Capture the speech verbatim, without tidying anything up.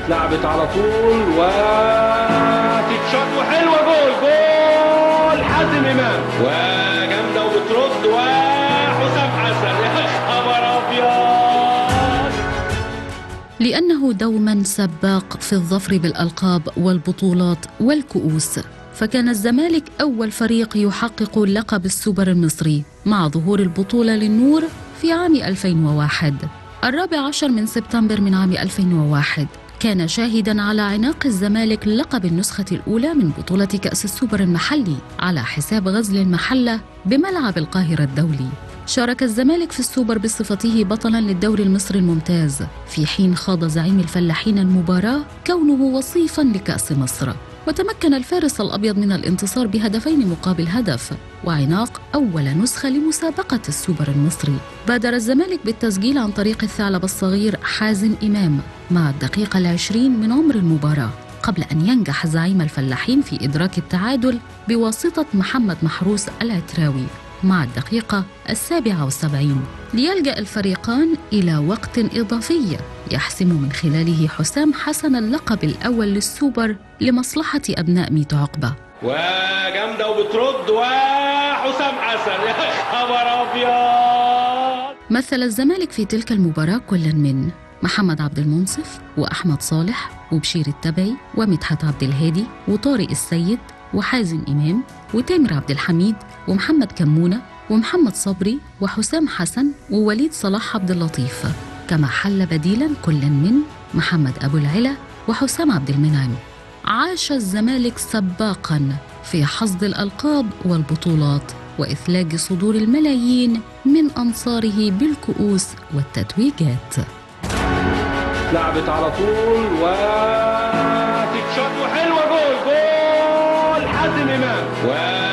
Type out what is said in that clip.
لعبت على طول وتتشاط وحلوه، جول جول حازم امام، وجامده وبترد وحسام حسن. يا خبر ابيض! لأنه دوما سباق في الظفر بالألقاب والبطولات والكؤوس، فكان الزمالك أول فريق يحقق لقب السوبر المصري مع ظهور البطولة للنور في عام ألفين وواحد. الرابع عشر من سبتمبر من عام ألفين وواحد كان شاهداً على عناق الزمالك لقب النسخة الأولى من بطولة كأس السوبر المحلي على حساب غزل المحلة بملعب القاهرة الدولي. شارك الزمالك في السوبر بصفته بطلاً للدوري المصري الممتاز، في حين خاض زعيم الفلاحين المباراة كونه وصيفاً لكأس مصر. وتمكن الفارس الأبيض من الانتصار بهدفين مقابل هدف، وعناق أول نسخة لمسابقة السوبر المصري. بادر الزمالك بالتسجيل عن طريق الثعلب الصغير حازم إمام مع الدقيقة العشرين من عمر المباراة، قبل أن ينجح زعيم الفلاحين في إدراك التعادل بواسطة محمد محروس العتراوي مع الدقيقة السابعة والسبعين، ليلجأ الفريقان إلى وقت إضافي يحسم من خلاله حسام حسن اللقب الأول للسوبر لمصلحة أبناء ميت عقبة. وجامدة وبترد وحسام حسن. يا خبر أبيض! مثل الزمالك في تلك المباراة كل من محمد عبد المنصف وأحمد صالح وبشير التبعي ومدحت عبد الهادي وطارق السيد وحازم إمام وتامر عبد الحميد ومحمد كمونة ومحمد صبري وحسام حسن ووليد صلاح عبد اللطيف، كما حل بديلا كل من محمد أبو العلا وحسام عبد المنعم. عاش الزمالك سباقا في حصد الألقاب والبطولات وإثلاج صدور الملايين من أنصاره بالكؤوس والتتويجات. لعبت على طول وتتشاط وحلوه، جول جول حازم امام.